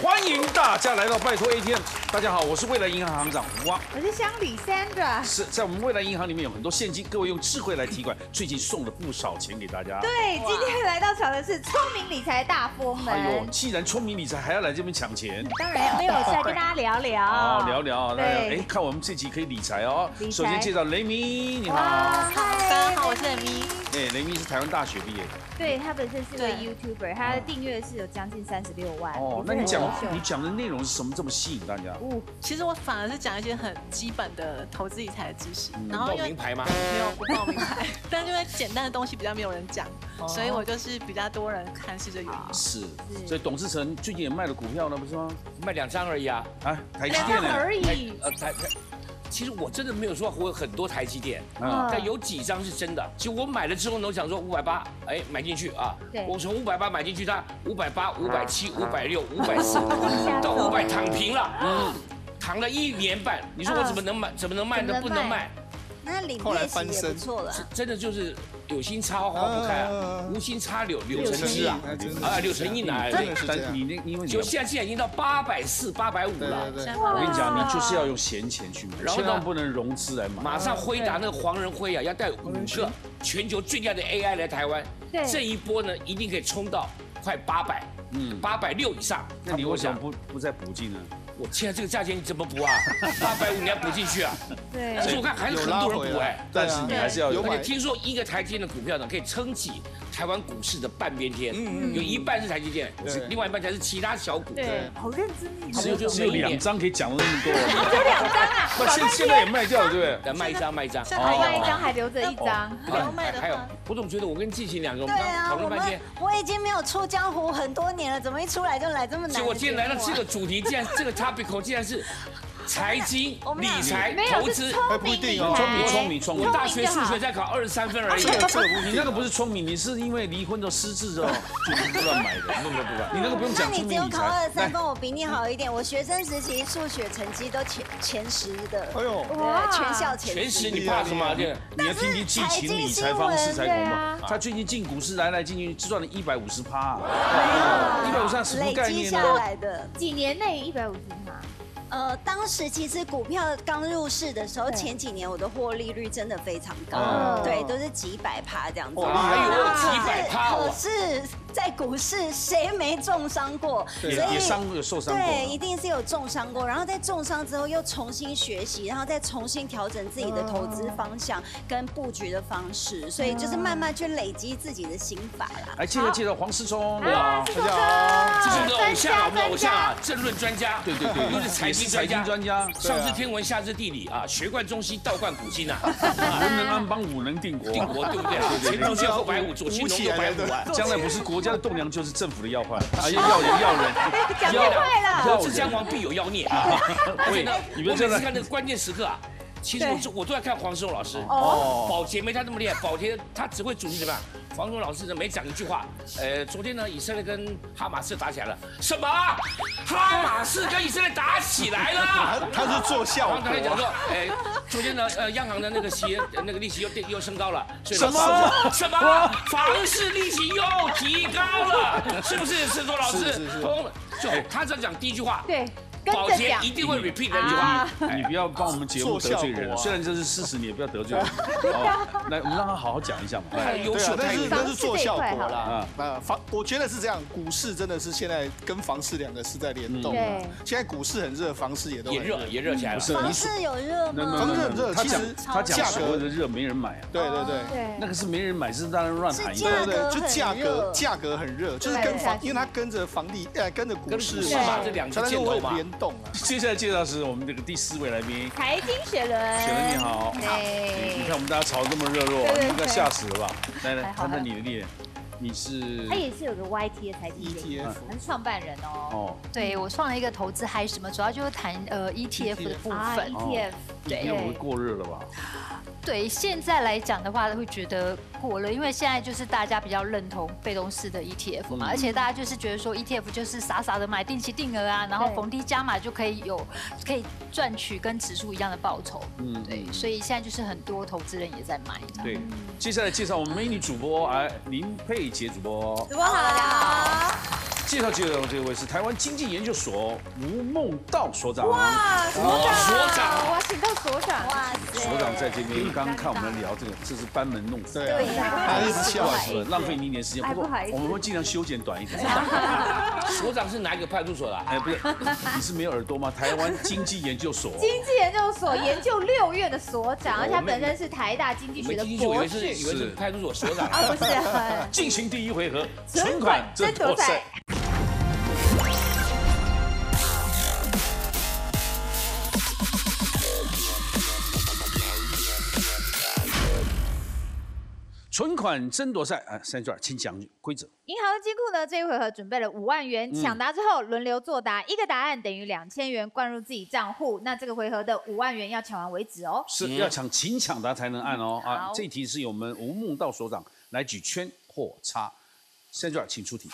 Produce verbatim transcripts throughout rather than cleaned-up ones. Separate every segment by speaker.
Speaker 1: 欢迎大家来到拜托 A T M。大家好，我是未来银行行长胡光，
Speaker 2: 我是乡里 Sandra。
Speaker 1: 是在我们未来银行里面有很多现金，各位用智慧来提款，最近送了不少钱给大家。
Speaker 2: 对，今天来到场的是聪明理财大佛们。
Speaker 1: 哎呦，既然聪明理财还要来这边抢钱，
Speaker 2: 当然没有事，跟大家聊聊。
Speaker 1: 哦，聊聊，来，
Speaker 2: 对
Speaker 1: 哎，看我们这集可以理财哦。
Speaker 2: 理财
Speaker 1: 首先介绍雷米，你好。
Speaker 2: 嗨，
Speaker 3: 大家好，我是雷咪。
Speaker 1: 哎，雷米是台湾大学毕业的。
Speaker 2: 对他本身是个
Speaker 3: 对
Speaker 2: YouTuber，他的订阅是有将近三十六万。
Speaker 1: 哦，那
Speaker 2: 也
Speaker 1: 你讲
Speaker 2: 是很优秀
Speaker 1: 你讲的内容是什么这么吸引大家？
Speaker 3: 哦，其实我反而是讲一些很基本的投资理财的知识，然后
Speaker 4: 报
Speaker 3: 因为
Speaker 4: 名牌吗？
Speaker 3: 没有不报名牌，但因为简单的东西比较没有人讲，所以我就是比较多人看是这原因。
Speaker 1: 是，所以董志成最近也卖了股票了，不是吗？
Speaker 4: 卖两张而已啊。
Speaker 1: 啊，台积
Speaker 2: 两
Speaker 1: 电呢？
Speaker 2: 张而已。
Speaker 4: 呃，台台，其实我真的没有说我有很多台积电，
Speaker 1: 嗯
Speaker 4: 但有几张是真的。其实我买了之后呢，我想说五百八，哎，买进去啊。
Speaker 2: 对
Speaker 4: 我从五百八买进去，它五百八、五百七、五百六、五百四，到五百躺平了，嗯，躺了一年半。你说我怎么能买？怎么能卖呢？不能卖。
Speaker 5: 那领
Speaker 6: 后来
Speaker 5: 业绩也
Speaker 6: 翻身
Speaker 5: 不错了啊。
Speaker 4: 真的就是有心插花花不开啊，无心插柳柳成枝啊，啊，柳成荫啊。
Speaker 6: 真的是这样
Speaker 1: 但你那因为你
Speaker 4: 就现在现在已经到八百四、八百五了。
Speaker 6: 对对对，
Speaker 1: 我跟你讲，你就是要用闲钱去买，
Speaker 4: 然后呢
Speaker 1: 千万不能融资来买。
Speaker 4: 马上辉达那个黄仁辉啊，要带五个全球最佳的 A I 来台湾，
Speaker 2: 对
Speaker 4: 这一波呢一定可以冲到快八百，嗯，八百六以上。
Speaker 1: 那你为什么不不再补进呢？
Speaker 4: 我现在这个价钱你怎么补啊？八百五你要补进去啊？
Speaker 2: 对
Speaker 4: 但是我看还是很多人补哎。
Speaker 1: 但是你还是要有
Speaker 4: 而且听说一个台积电的股票呢，可以撑起台湾股市的半边天，有一半是台积电，另外一半才是其他小股。
Speaker 2: 对，好认真你。
Speaker 1: 只有只有两张可以讲了那么多，
Speaker 2: 只有两张啊。
Speaker 1: 那现现在也卖掉了，对不对？
Speaker 4: 来卖一张卖一张。
Speaker 3: 现在
Speaker 2: 还
Speaker 3: 还有
Speaker 2: 卖一张，还留着一张。
Speaker 3: 不要卖的
Speaker 4: 还有
Speaker 3: 话，
Speaker 4: 我总觉得我跟季晴两个，我们刚
Speaker 5: 对啊，我们
Speaker 4: 讨论半天。
Speaker 5: 我已经没有出江湖很多年了，怎么一出来就来这么难的节目啊？
Speaker 4: 结果今天来到这个主题，竟然这个 topic 竟然是财经、理财、
Speaker 2: 没有
Speaker 4: 投资。
Speaker 2: 聪明理财，
Speaker 1: 聪明聪明聪明
Speaker 4: 我。大学数学才考二十三分而已。
Speaker 6: 这个这个不
Speaker 1: 你那个不是聪明，你是因为离婚之后失智之后就胡乱买的，不不不不，你那个不用
Speaker 5: 那你
Speaker 1: 讲聪
Speaker 5: 只有考二
Speaker 1: 明理财。
Speaker 5: 十三分，我比你好一点。我学生时期数学成绩都前前十的，
Speaker 6: 哎呦，
Speaker 5: 对，全校前
Speaker 4: 全
Speaker 5: 十。
Speaker 4: 十你怕什么？这
Speaker 1: 你要听听季晴理财方式才懂
Speaker 2: 对
Speaker 1: 嘛
Speaker 2: 啊。
Speaker 1: 他最近进股市来来进去，赚了一百五十趴，一百五十什么
Speaker 5: 累
Speaker 1: 概
Speaker 5: 积下
Speaker 1: 念呢？
Speaker 5: 来的。
Speaker 2: 几年内一百五十码。
Speaker 5: 呃，当时其实股票刚入市的时候，
Speaker 2: 对
Speaker 5: 前几年我的获利率真的非常高，
Speaker 1: 哦
Speaker 5: 对，都是几百趴这样子。
Speaker 4: 哎呦，几百趴
Speaker 5: 可
Speaker 4: 哦！
Speaker 5: 是，在股市谁没重伤过？
Speaker 1: 也也伤有受伤过。
Speaker 5: 对，一定是有重伤过。然后在重伤之后又重新学习，然后再重新调整自己的投资方向跟布局的方式，所以就是慢慢去累积自己的心法啦。
Speaker 1: 来，介绍介绍黄世聪，你好。
Speaker 2: 啊，是
Speaker 6: 大家
Speaker 4: 这是我们的偶像啊，我们的偶像啊，
Speaker 2: 专家
Speaker 4: 政论专家，
Speaker 1: 对对对，
Speaker 4: 又是财
Speaker 1: 也是财
Speaker 4: 经专家。
Speaker 1: 经专家，
Speaker 4: 上知天文，下知地理啊，学贯中西，道贯古今啊，
Speaker 1: 文能安邦，武能定国。
Speaker 4: 定国对不对？前中线后白虎，左青龙右白虎啊。
Speaker 1: 将来不是国家的栋梁，就是政府的要犯，啊，要要人要人，
Speaker 2: 讲太快了。
Speaker 4: 治将亡必有妖孽啊！所以呢，
Speaker 1: 你
Speaker 4: 我每次
Speaker 1: 们真的
Speaker 4: 看那个关键时刻啊，其实我是我都在看黄世荣老师。
Speaker 1: 哦，
Speaker 4: 宝洁没他那么厉害，宝洁他只会主题怎么样？黄世荣老师呢每讲一句话，呃，昨天呢以色列跟哈马斯打起来了，什么？哈马斯跟以色列打起来了？
Speaker 6: 他是做效果
Speaker 4: 然后他还讲说，哎，昨天呢呃央行的那个息呃那个利息又又升高了，所以
Speaker 6: 什么
Speaker 4: 什么房市利息又提高了，是不是？世忠老师，
Speaker 6: 是是是
Speaker 4: 就他只要讲第一句话，
Speaker 2: 对，跟
Speaker 4: 宝洁
Speaker 2: 着讲。
Speaker 4: 一定会 repeat 那句话。
Speaker 1: 你不要帮我们节目得罪人，虽然这是事实，你也不要得罪人。哦，来，我们让他好好讲一下嘛。
Speaker 4: 太优秀，
Speaker 6: 对啊，但
Speaker 4: 太优秀。
Speaker 6: 是那是做效果
Speaker 2: 房市这一块
Speaker 6: 啦。啊，房我觉得是这样，股市真的是现在跟房市两个是在联动。
Speaker 2: 对，
Speaker 6: 现在股市很热，房市也都很
Speaker 4: 也热也热起来了。
Speaker 1: 是
Speaker 5: 房市有热吗？
Speaker 6: 房市很热，
Speaker 1: 他讲
Speaker 6: 其实
Speaker 1: 他讲
Speaker 6: 价格
Speaker 1: 所谓的热，没人买啊。
Speaker 6: 对对对。
Speaker 2: 对，
Speaker 1: 那个是没人买，是让人乱喊一
Speaker 5: 是
Speaker 1: 通。
Speaker 6: 对对对，就价
Speaker 5: 价格很热
Speaker 6: 格价格很热，就是跟房，因为它跟着房地，呃，跟着股市
Speaker 4: 跟股市嘛，这两
Speaker 6: 它就会
Speaker 4: 个箭头嘛。
Speaker 6: 联动啊。
Speaker 1: 接下来介绍是我们这个第四位来宾，
Speaker 2: 财经雪伦。
Speaker 1: 雪伦你好。
Speaker 2: 对，
Speaker 1: 你看我们大家吵得这么热络，
Speaker 2: 对对对
Speaker 1: 你应该吓死了吧？来来，
Speaker 2: 还好
Speaker 1: 谈谈你的脸，你是
Speaker 2: 他也是有个 Y T 的财经
Speaker 6: E T F
Speaker 2: 他是创办人哦。
Speaker 1: 哦，
Speaker 7: 对我创了一个投资嗨什么，主要就是谈呃 E T F 的部
Speaker 2: 啊
Speaker 7: 分。
Speaker 2: ，E T F，
Speaker 7: 对
Speaker 1: 因为我会过热了吧？
Speaker 7: 对，现在来讲的话，会觉得过了，因为现在就是大家比较认同被动式的 E T F 嘛，
Speaker 1: 嗯
Speaker 7: 而且大家就是觉得说 E T F 就是傻傻的买定期定额啊，然后
Speaker 2: 对
Speaker 7: 逢低加码就可以有可以赚取跟指数一样的报酬。
Speaker 1: 嗯，
Speaker 7: 对，所以现在就是很多投资人也在买。
Speaker 1: 对。接下来介绍我们美女主播，哎，林佩杰主播。
Speaker 5: 主播好，大家好。
Speaker 1: 介绍介绍这位是台湾经济研究所吴孟道所长。
Speaker 2: 哇，所长，
Speaker 4: 所长
Speaker 2: 哇，请到所长，
Speaker 5: 哇塞，
Speaker 1: 所长在这边，刚刚看我们聊这个，这是班门弄斧。
Speaker 6: 对啊，他一直笑，
Speaker 1: 浪费你一点时间。不过我们会尽量修剪短一点。
Speaker 4: 所长是哪一个派出所的？
Speaker 1: 哎，不是，你是没有耳朵吗？台湾经济研究所。
Speaker 2: 经济研究所研究六院的所长，而且他本身是台大经济学的博士。
Speaker 4: 以为是派出所所长
Speaker 2: 啊，不是。
Speaker 1: 进行第一回合，存款争夺赛。存款争夺赛啊，三卷，请讲规则。
Speaker 2: 银行金库呢这一回合准备了五万元，抢答之后轮流作答，一个答案等于两千元灌入自己账户。那这个回合的五万元要抢完为止哦。
Speaker 1: 是要抢，请抢答才能按哦啊！这一题是由我们吴孟道所长来举圈或叉。三卷，请出题。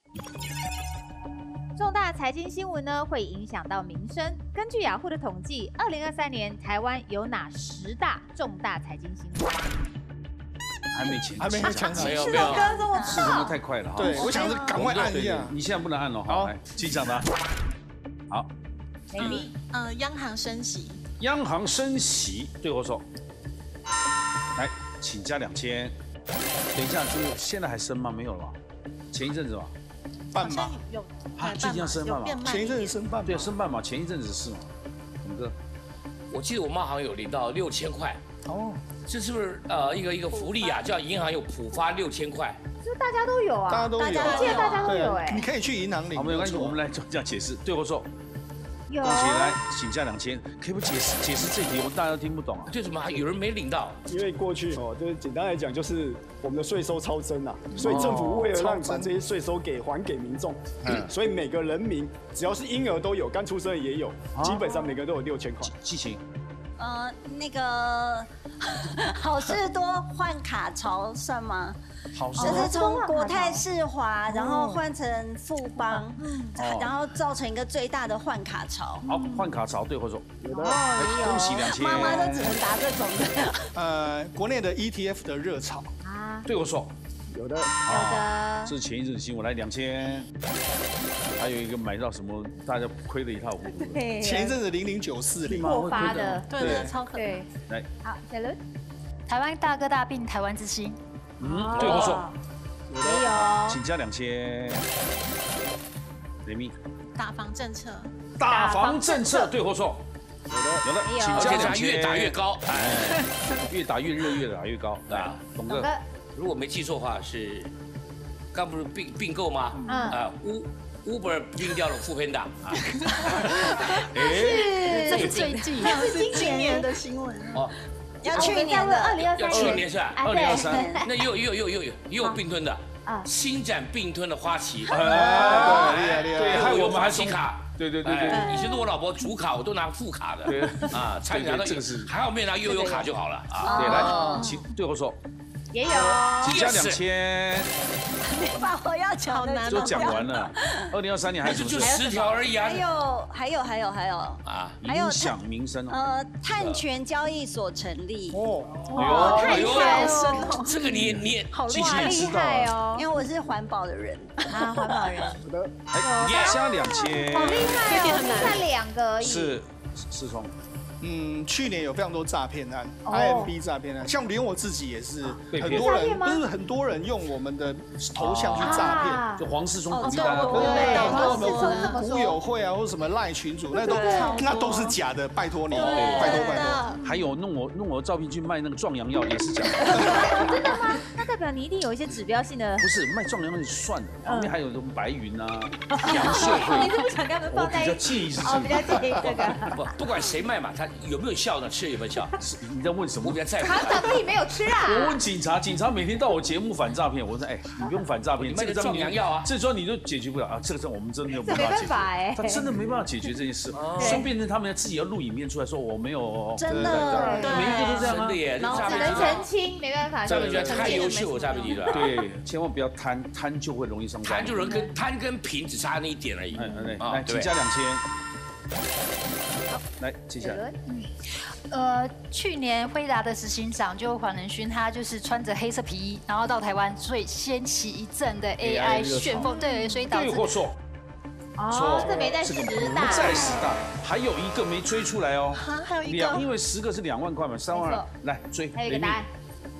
Speaker 2: 重大财经新闻呢会影响到民生。根据雅虎的统计，二零二三年台湾有哪十大重大财经新闻？
Speaker 1: 还没前，
Speaker 6: 还没抢答，
Speaker 4: 没有没有，
Speaker 1: 是真的太快了哈。
Speaker 6: 对，我想是赶快按一下。
Speaker 1: 你现在不能按哦，好，来，请抢答。好，
Speaker 3: 嗯呃，央行升息，
Speaker 1: 央行升息，对或错？来，请加两千。等一下，这个现在还升吗？没有了吧？前一阵子吧。
Speaker 6: 半码
Speaker 3: 有
Speaker 1: 啊，最近要升半码，
Speaker 6: 前一阵子升半码，
Speaker 1: 对，升半码，前一阵子是嘛？董哥，
Speaker 4: 我记得我妈好像有领到六千块。哦，这是不是呃一个一个福利啊？叫银行有普发六千块，
Speaker 2: 这大家都有啊，
Speaker 6: 大家都有，
Speaker 2: 我记得大家都有哎。
Speaker 6: 你可以去银行领。
Speaker 1: 好，没有关系，我们来这样解释，对或错？
Speaker 2: 有。
Speaker 1: 恭喜来，请加两千，可以不解释解释这题，我们大家都听不懂啊。
Speaker 4: 对，怎么还有人没领到？
Speaker 8: 因为过去哦，就是简单来讲，就是我们的税收超增啊，所以政府为了让把这些税收给还给民众，所以每个人民只要是婴儿都有，刚出生也有，基本上每个人都有六千块。
Speaker 1: 激情。
Speaker 5: 呃，那个好事多换卡潮算吗？
Speaker 1: 好事
Speaker 5: 就是从国泰世华，然后换成富邦，然后造成一个最大的换卡潮。
Speaker 1: 好，换卡潮对或错？
Speaker 8: 有的。
Speaker 1: 恭喜两千。
Speaker 5: 妈妈都只能答这种的。
Speaker 6: 呃，国内的 E T F 的热潮
Speaker 2: 啊，
Speaker 1: 对或错？
Speaker 8: 有的。
Speaker 2: 有的。
Speaker 1: 这是前一阵的新闻，来两千。还有一个买到什么，大家亏得一塌糊涂。
Speaker 6: 前一阵子零零九四零
Speaker 2: 破发的，
Speaker 3: 对，超可
Speaker 2: 对。
Speaker 1: 来，
Speaker 2: 好，下轮。
Speaker 7: 台湾大哥大病，台湾之星。
Speaker 1: 嗯，对或错？
Speaker 2: 没有。
Speaker 1: 请加两千。雷密。
Speaker 3: 打房政策。
Speaker 1: 打房政策对或错？有的，有的，请加两千。
Speaker 4: 越打越高，
Speaker 1: 哎，越打越热，越打越高。来，董哥。
Speaker 4: 如果没记错的话，是刚不是并并购吗？嗯。啊，乌。Uber 并掉了富平达啊！
Speaker 2: 是，
Speaker 3: 这是最近，
Speaker 2: 这是今年
Speaker 3: 的新闻
Speaker 4: 哦。
Speaker 5: 要去年的
Speaker 2: 二零二三，
Speaker 4: 要去年是吧？
Speaker 1: 二零二三，
Speaker 4: 那又又又又又又有并吞的啊！新展并吞的花旗，
Speaker 6: 厉害厉害！
Speaker 1: 对，还有我们
Speaker 4: 花旗卡，
Speaker 1: 对对对对，
Speaker 4: 以前是我老婆主卡，我都拿副卡的，
Speaker 1: 对
Speaker 4: 啊，差点拿到这个是，还好没拿悠悠卡就好了啊！
Speaker 1: 对，来，请对我说，
Speaker 2: 也有，
Speaker 1: 请加两千。
Speaker 5: 你把我要讲的
Speaker 1: 就讲完了。二零二三年还有什么？
Speaker 4: 就十条而已啊。
Speaker 5: 还有还有还有还有啊，
Speaker 1: 还有影响民生哦。
Speaker 5: 呃，碳权交易所成立
Speaker 1: 哦，
Speaker 2: 碳权，
Speaker 4: 这个你你
Speaker 2: 好厉害哦，
Speaker 5: 因为我是环保的人
Speaker 2: 啊，环保人。
Speaker 8: 好的，
Speaker 1: 加两千，
Speaker 2: 好厉害哦，才两个而已。
Speaker 1: 是世聪。
Speaker 6: 嗯，去年有非常多诈骗案 ，I M B 诈骗案，像连我自己也是，很多人不是很多人用我们的头像去诈骗，
Speaker 1: 就黄世聪鼓励大家，
Speaker 2: 对，黄世聪怎么
Speaker 6: 股友会啊，或者什么赖群主，那都那都是假的，拜托你，拜托拜托。
Speaker 1: 还有弄我弄我的照片去卖那个壮阳药也是假的，
Speaker 2: 真的吗？那代表你一定有一些指标性的，
Speaker 1: 不是卖壮阳药是算的，旁边还有什么白云啊、杨秀慧，
Speaker 2: 你是不想跟他们放在一起？
Speaker 1: 我比较介意是这
Speaker 2: 个，比较介意这个。
Speaker 4: 不不管谁卖嘛，他有没有效呢？吃有没有效？
Speaker 1: 你在问什么？
Speaker 4: 我比较在乎。
Speaker 2: 厂长自己没有吃啊。
Speaker 1: 我问警察，警察每天到我节目反诈骗，我说哎，你不用反诈骗，
Speaker 4: 这个壮阳药啊，
Speaker 1: 这桩你都解决不了啊，这个我们真的没有办
Speaker 2: 法解决。哎，
Speaker 1: 他真的没办法解决这件事，所以变成他们自己要录影片出来说我没有，
Speaker 5: 真的，
Speaker 1: 每一个都这样啊，
Speaker 4: 真的耶，
Speaker 2: 只能澄清，没办法。
Speaker 4: 诈骗集团太优秀了，诈骗集团。
Speaker 1: 对，千万不要贪，贪就会容易上当。
Speaker 4: 贪就能跟贪跟贫只差那一点而已。
Speaker 1: 哎哎，来，请加两千。 来，接下来。
Speaker 7: 呃，去年辉达的执行长就黄仁勋，他就是穿着黑色皮衣，然后到台湾，所以掀起一阵的 A I 旋风，对，所以导致
Speaker 1: 对或错？
Speaker 2: 哦，这没在十大，
Speaker 1: 不在十大，还有一个没追出来哦。
Speaker 3: 啊，还有一个，
Speaker 1: 两，因为十个是两万块嘛，三万来追。
Speaker 2: 还有一个答案，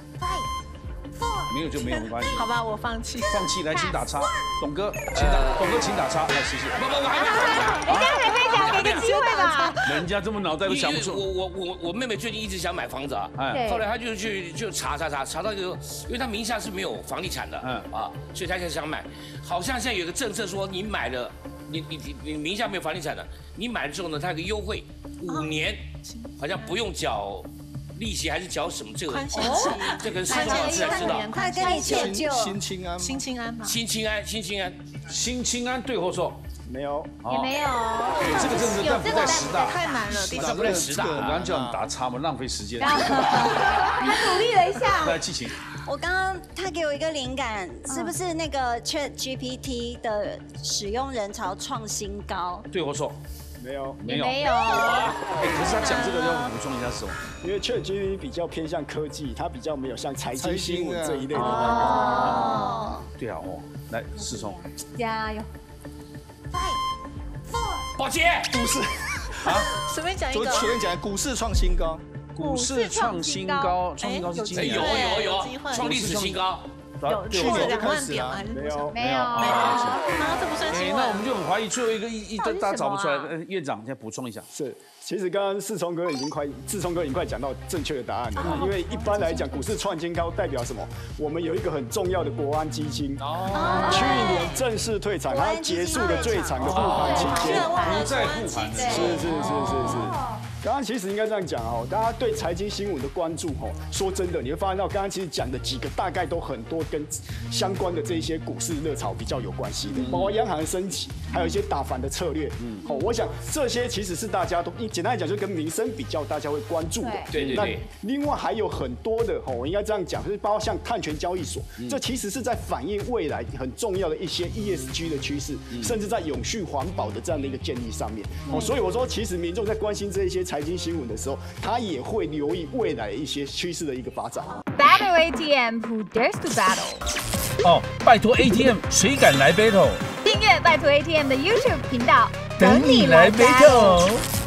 Speaker 1: 没有就没有没关系。
Speaker 3: 好吧，我放弃。
Speaker 1: 放弃，来，请打叉。董哥，请打，董哥请打叉，来，谢谢。
Speaker 4: 不不，我还没。
Speaker 2: 人家还没讲，给个机会吧。
Speaker 1: 人家这么脑袋都想不出。
Speaker 4: 我我我我妹妹最近一直想买房子啊，后来她就去就查查查查到一个，因为她名下是没有房地产的，嗯啊，所以她就想买。好像现在有个政策说，你买了，你你你你名下没有房地产的，你买了之后呢，它有个优惠，五年好像不用缴。利息还是缴什么这个？哦，这跟市场老师才知道。
Speaker 5: 快跟你求救。
Speaker 6: 新青安。
Speaker 3: 新青安吗？
Speaker 4: 新青安，新青安，
Speaker 1: 新青安对或错？
Speaker 8: 没有，
Speaker 2: 也没有。
Speaker 1: 有这个政策，但不在十大。
Speaker 3: 太难了，
Speaker 1: 十大不在十大。我刚刚叫你打叉嘛，浪费时间。
Speaker 2: 他努力了一下。
Speaker 1: 来，季晴。
Speaker 5: 我刚刚他给我一个灵感，是不是那个 Chat G P T 的使用人潮创新高？
Speaker 1: 对或错？
Speaker 8: 没有，
Speaker 1: 没有，
Speaker 2: 没有。
Speaker 1: 哎，可是他讲这个要补充一下什么？
Speaker 8: 因为 Chat G P T 比较偏向科技，它比较没有像财经新闻这一类的那个。
Speaker 2: 哦。
Speaker 1: 对啊，哦，来，世聪，
Speaker 2: 加油。
Speaker 4: 宝杰，
Speaker 6: 股市
Speaker 3: 啊，随便讲一个。
Speaker 6: 昨天讲股市创新高，
Speaker 1: 股市创新高，创新高是今年
Speaker 4: 有有有创历史新高。
Speaker 3: 有去年两万点吗？
Speaker 8: 没有，
Speaker 2: 没有，
Speaker 3: 没有。啊，这不算新闻。
Speaker 1: 那我们就很怀疑最后一个一一大家找不出来。院长，再补充一下。
Speaker 8: 是，其实刚刚世聪哥已经快，世聪哥已经快讲到正确的答案了。因为一般来讲，股市创新高代表什么？我们有一个很重要的国安基金，去年正式退场，它结束了最长的护盘期间，
Speaker 1: 不再护盘。
Speaker 8: 是是是是是。刚刚其实应该这样讲哦，大家对财经新闻的关注哦，说真的，你会发现到刚刚其实讲的几个大概都很多跟相关的这一些股市热潮比较有关系的，包括央行的升级，还有一些打反的策略。嗯，好，我想这些其实是大家都简单来讲，就跟民生比较，大家会关注的。
Speaker 4: 对对对。
Speaker 8: 另外还有很多的哦，我应该这样讲，就是包括像碳权交易所，这其实是在反映未来很重要的一些 E S G 的趋势，甚至在永续环保的这样的一个建立上面。哦，所以我说，其实民众在关心这一些财经新闻的时候，他也会留意未来一些趋势的一个发展。
Speaker 2: Battle A T M Who Dares to Battle？
Speaker 1: 哦，拜托 A T M， 谁敢来 battle？
Speaker 2: 订阅拜托 A T M 的 YouTube 频道，
Speaker 1: 等你来 battle。